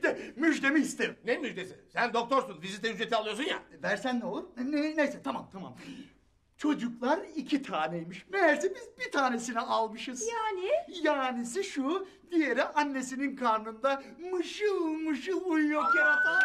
de müjdemi isterim. Ne müjdesi? Sen doktorsun, vizite ücreti alıyorsun ya. Versen ne olur? Neyse tamam. Çocuklar 2 taneymiş. Meğerse biz bir tanesini almışız. Yani? Yanisi şu, diğeri annesinin karnında mışıl mışıl uyuyor kerata.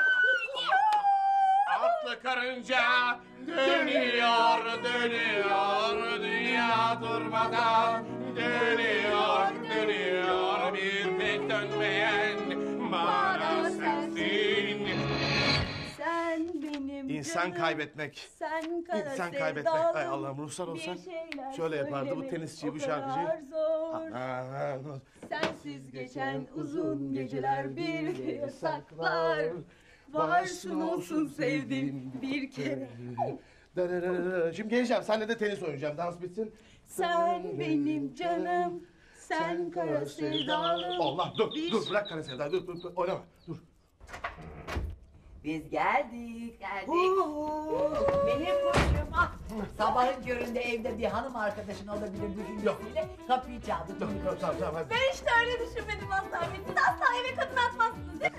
Atlı karınca dönüyor, dünya durmadan dönüyor, bir tek dönmeyen bana sensin. Sen benim İnsan canım, kaybetmek. sen kara İnsan kaybetmek. sevdalım, Ay Allah'ım, ruhsar olsan bir şeyler şöyle yapardı bu söylemek tenisçiyi, bu o şarkıcıyı. kadar zor. Sensiz geçen uzun geceler bir yasaklar. Varsın olsun sevdim bir kere. Şimdi geleceğim, seninle de tenis oynayacağım, dans bitsin. Sen benim canım, sen kara sevdalım. Allah, dur bırak kara sevdayı, dur oynama, dur. Biz geldik. Benim kuşum. Ah, sabahın köründe evde bir hanım arkadaşın olabilir düşüncesiyle kapıyı çaldı. Tamam hadi. Ben hiç de öyle düşünmedim Mazhar Bey. Siz asla eve kadın atmazsınız değil mi?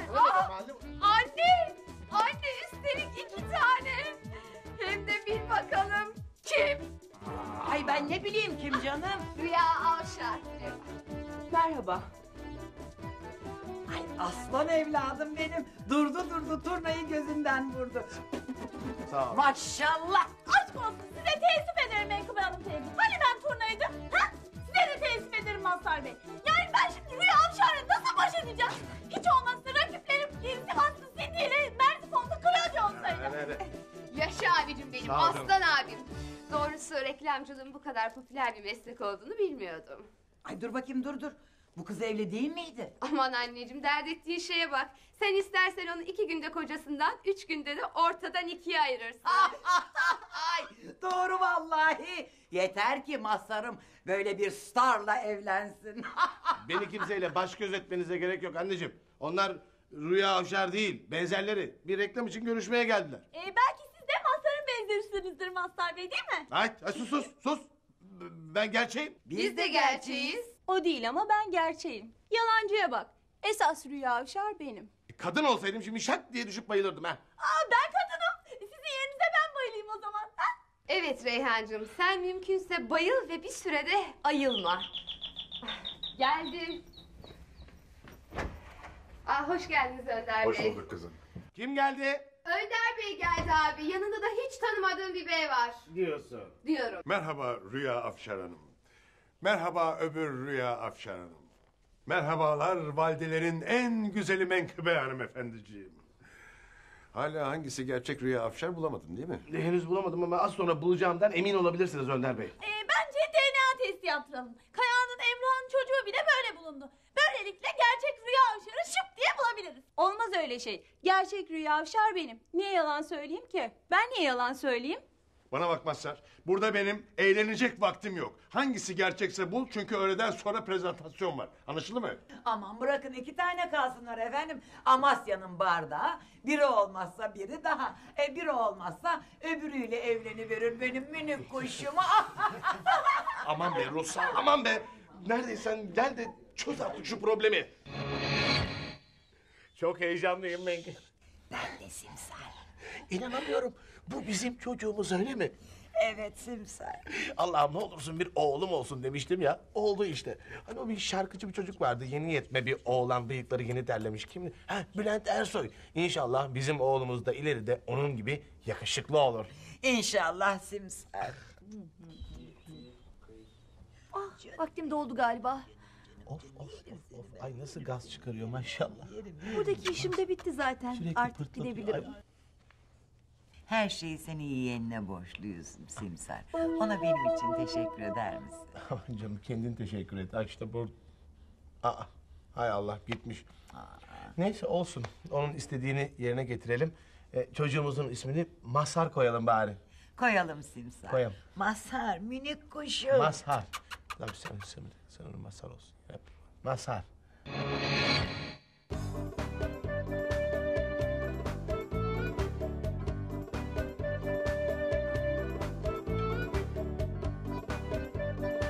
Anne üstelik 2 tane. Hem de bil bakalım kim? Ay ben ne bileyim kim canım. Rüya Avşar. Merhaba. Ay aslan evladım benim. Durdu turnayı gözünden vurdu. Sağ ol. Maşallah. Aşk olsun size teessüf ederim Menkıbe Hanım teyze. Hani ben turnaydım? Ha? Size de teessüf ederim Mazhar Bey. Yani ben şimdi Rüya Avşar'la nasıl baş edeceğim? Hiç olmazsa rakiplerim Sivaslı Sidi ile Merzifon'da Claudia olsaydı. Evet. Yaşa abicim benim, Sağ ol canım. aslan abim. Doğrusu reklamcılığın bu kadar popüler bir meslek olduğunu bilmiyordum. Ay dur bakayım dur. Bu kız evli değil miydi? Aman anneciğim, dert ettiğin şeye bak. Sen istersen onu 2 günde kocasından, 3 günde de ortadan 2'ye ayırırsın. Ay doğru vallahi. Yeter ki Mazhar'ım böyle bir starla evlensin. Beni kimseyle baş gözetmenize gerek yok anneciğim. Onlar Rüya Avşar değil, benzerleri. Bir reklam için görüşmeye geldiler. Belki siz de Mazhar'ın benzerisinizdir Mazhar Bey değil mi? Ay sus. Ben gerçeğim. Biz de gerçeğiz. O değil ama ben gerçeğim. Yalancıya bak. Esas Rüya Avşar benim. Kadın olsaydım şimdi şak diye düşüp bayılırdım ha. Ben kadınım. Sizin yerinize ben bayılayım o zaman. Ha? Evet Reyhancığım, sen mümkünse bayıl ve bir sürede ayılma. Geldim. Hoş geldiniz Önder Bey. Hoş bulduk kızım. Kim geldi? Önder Bey geldi abi. Yanında da hiç tanımadığım bir bey var. Diyorsun. Diyorum. Merhaba Rüya Afşar Hanım. Merhaba öbür Rüya Afşar Hanım. Merhabalar validelerin en güzeli Menkıbe hanımefendiciğim. Hala hangisi gerçek Rüya Afşar bulamadın değil mi? Henüz bulamadım ama az sonra bulacağımdan emin olabilirsiniz Önder Bey. Bence DNA testi yaptıralım. Kaya'nın Emrah'ın çocuğu bile böyle bulundu. Böylelikle gerçek Rüya Avşar'ı şıp diye bulabiliriz. Olmaz öyle şey. Gerçek Rüya Avşar benim. Niye yalan söyleyeyim ki? Ben niye yalan söyleyeyim? Bana bak Mazhar. Burada benim eğlenecek vaktim yok. Hangisi gerçekse bul çünkü öğleden sonra prezentasyon var. Anlaşıldı mı? Aman bırakın 2 tane kalsınlar efendim. Amasya'nın bardağı. Biri olmazsa biri daha. Biri olmazsa öbürüyle evleniverir benim minik kuşum. Aman be Ruslar, aman be. Neredeysen gel de çöz artık şu problemi. Çok heyecanlıyım ben. Ben de Simsar. İnanamıyorum. Bu bizim çocuğumuz öyle mi? Evet Simsar. Allah'ım ne olursun bir oğlum olsun demiştim ya. Oldu işte. Hani o bir şarkıcı bir çocuk vardı. Yeni yetme bir oğlan, bıyıkları yeni derlemiş. Kimdi? Bülent Ersoy. İnşallah bizim oğlumuz da ileride onun gibi yakışıklı olur. İnşallah Simsar. Vaktim doldu galiba. Of. Ay nasıl gaz çıkarıyor maşallah. Buradaki işim de bitti zaten. Sürekli Artık pırtlatıyor. gidebilirim. Ay, Her şeyi senin yeğenine borçluyuz Simsar. Ona benim için teşekkür eder misin? Aman canım kendin teşekkür et. Ay işte bu... Hay Allah gitmiş. Neyse olsun. Onun istediğini yerine getirelim. Çocuğumuzun ismini Mazhar koyalım bari. Koyalım Simsar. Koyalım. Mazhar minik kuşum. Mazhar. Tabii sen onun Mazhar olsun. Hep. Mazhar.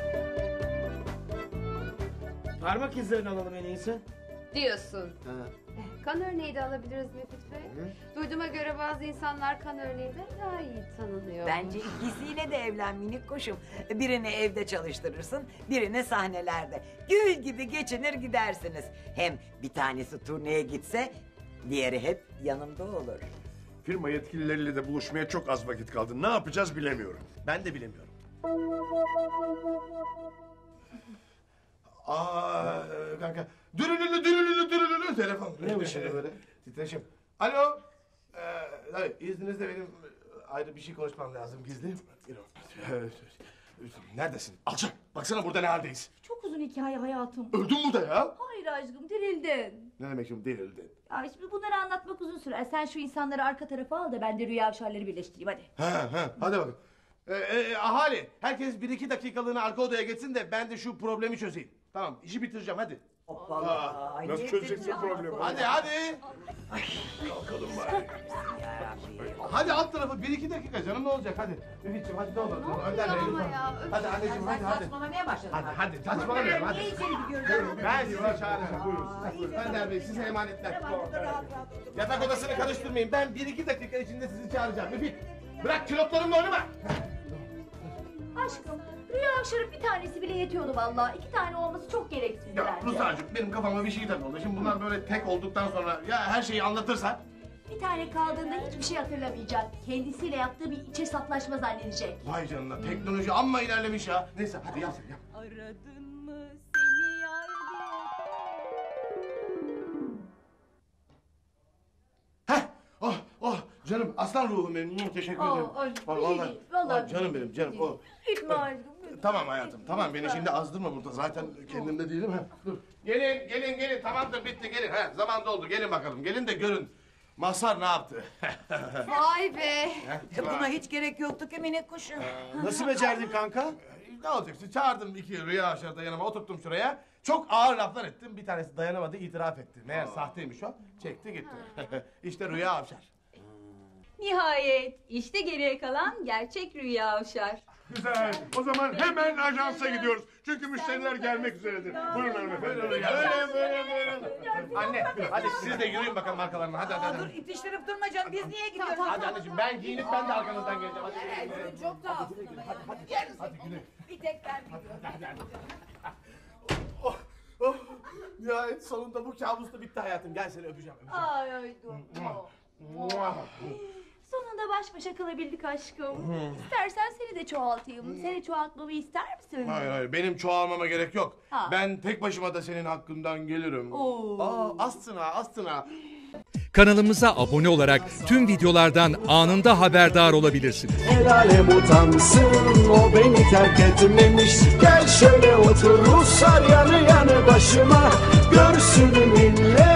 Parmak izlerini alalım en iyisi. Diyorsun. Ha. Kan örneği de alabiliriz Müfit Bey. Duyduğuma göre bazı insanlar kan örneğiyle daha iyi tanınıyor. Bence ikisiyle de evlen minik kuşum. Birini evde çalıştırırsın, birini sahnelerde. Gül gibi geçinir gidersiniz. Hem bir tanesi turneye gitse, diğeri hep yanımda olur. Firma yetkilileriyle de buluşmaya çok az vakit kaldı. Ne yapacağız bilemiyorum. Ben de bilemiyorum. Kanka. Dürülülü telefon. Ne bu şimdi böyle? Titreşim. Alo. İzninizle benim ayrı bir şey konuşmam lazım gizli. Neredesin? Alçak. Baksana burada ne haldeyiz. Çok uzun hikaye hayatım. Öldün burada ya. Hayır aşkım dirildin. Ne demek şimdi delirdi? Ya şimdi bunları anlatmak uzun sürer. Sen şu insanları arka tarafa al da ben de Rüya Avşarları birleştireyim hadi. Hadi bakalım. Ahali, herkes 1-2 dakikalığına arka odaya geçsin de ben de şu problemi çözeyim. Tamam, işi bitireceğim hadi. Hoppala. Ay, nasıl ne çözeceksin dedim problemi? ya? Hadi. Kalkalım bari. Yarabbim. Hadi alt tarafı 1-2 dakika canım ne olacak hadi. Müfitciğim hadi ne olur. Önderle ama lütfen. ya, öf. Hadi anneciğim Sen hadi. saçmalamaya başladın. Hadi saçmalamayalım hadi. Niye içeri gidiyoruz? Ben sizi çağıracağım buyurun. Önder Bey size emanetler. Yatak odasını karıştırmayın. Ben 1-2 dakika içinde sizi çağıracağım. Müfit bırak kilotlarımla oynama. Aşkım Rüya Avşar'ın bir tanesi bile yetiyordu vallahi. 2 tane olması çok gereksizdi Ya bence. Ruslarcık benim kafama bir şey takıldı. Şimdi bunlar böyle tek olduktan sonra ya her şeyi anlatırsa. Bir tane kaldığında hiçbir şey hatırlamayacak. Kendisiyle yaptığı bir iç hesaplaşma zannedecek. Vay canına teknoloji amma ilerlemiş ya. Neyse hadi yaz ya. Aradın mı seni yar Heh canım aslan ruhum benim. Teşekkür ederim. Vallahi canım benim canım. Oh. Gitme aşkım. Tamam hayatım tamam beni şimdi azdırma burada zaten kendimde değilim ha. Dur. Gelin tamamdır bitti gelin ha zaman doldu gelin bakalım gelin de görün. Mazhar ne yaptı? Vay be. Buna hiç gerek yoktu ki minik kuşum. Nasıl becerdin kanka? Ne olacak işte çağırdım 2 Rüya Avşar'ı yanıma oturttum şuraya. Çok ağır laflar ettim bir tanesi dayanamadı itiraf etti. Meğer sahteymiş o çekti gitti. İşte Rüya Avşar. Nihayet işte geriye kalan gerçek Rüya Avşar. Güzel. O zaman hemen ajansa gidiyoruz. Çünkü müşteriler gelmek üzeredir. Buyurun hanımefendi. Buyurun. Anne hadi siz de yürüyün bakalım arkalarına hadi. Dur itiştirip durma canım biz niye gidiyoruz? Hadi anneciğim ben giyinip ben de arkanızdan geleceğim. Hadi. Çok da Hadi gülün. bir tek ben gidiyorum. Nihayet sonunda bu kabus da bitti hayatım. Gel seni öpeceğim. Ay dur. Sonunda baş başa kalabildik aşkım. İstersen seni de çoğaltayım. Seni çoğaltmamı ister misin? Hayır benim çoğalmama gerek yok. Ha. Ben tek başıma da senin hakkından gelirim. Astına. Kanalımıza abone olarak tüm videolardan anında haberdar olabilirsiniz. El alem utansın o beni terk etmemiş. Gel şöyle otur Ruslar yanı yanı başıma. Görsün millet